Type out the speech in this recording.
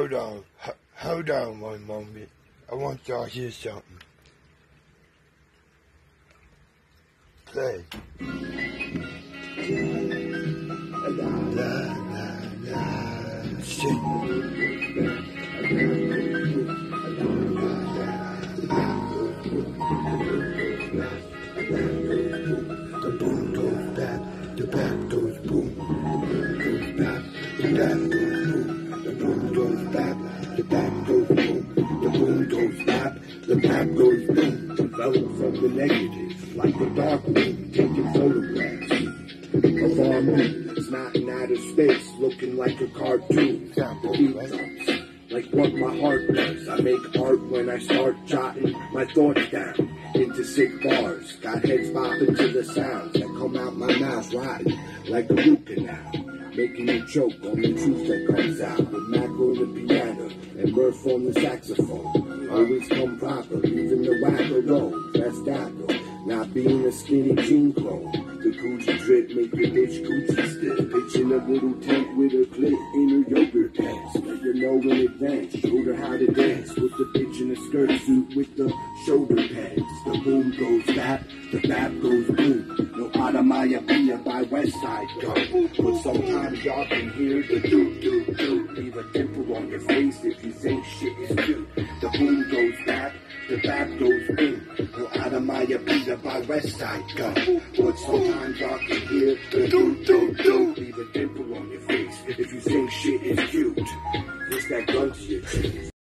Hold on one moment. I want y'all to hear something. Play. Sing. The boom goes back, the back goes boom. The boom goes back, the back goes boom. The boom goes back, the back goes boom. Develop from the negative, like the dark room, taking photographs of our moon. It's not in outer space, looking like a cartoon. The beat drops, like what my heart does. I make art when I start jotting my thoughts down into sick bars. Got heads bopping to the sounds that come out my mouth, rotting like a root canal. Making you choke on the truth that comes out. With Mac on the piano and Murph on the saxophone. Always come proper, leaving the wacko though. That's that though. Not being a skinny jean clone. The coochie drip make the bitch coochie stick. Bitch in a little tent with her clit in her yogurt pants. Let you know in advance. Showed her how to dance with the bitch in a skirt suit with the shoulder pads. The boom goes bap, the bap goes boom. No Adamaya Pia by West Side Gun. But sometimes y'all can hear the do. Leave a dimple on your face if you think shit is cute. The boom goes bap, the bap goes boom. No Adamaya Pia by West Side Gun. But sometimes y'all can hear the do. Leave a dimple on your face if you think shit is cute. It's that gun to your cheese.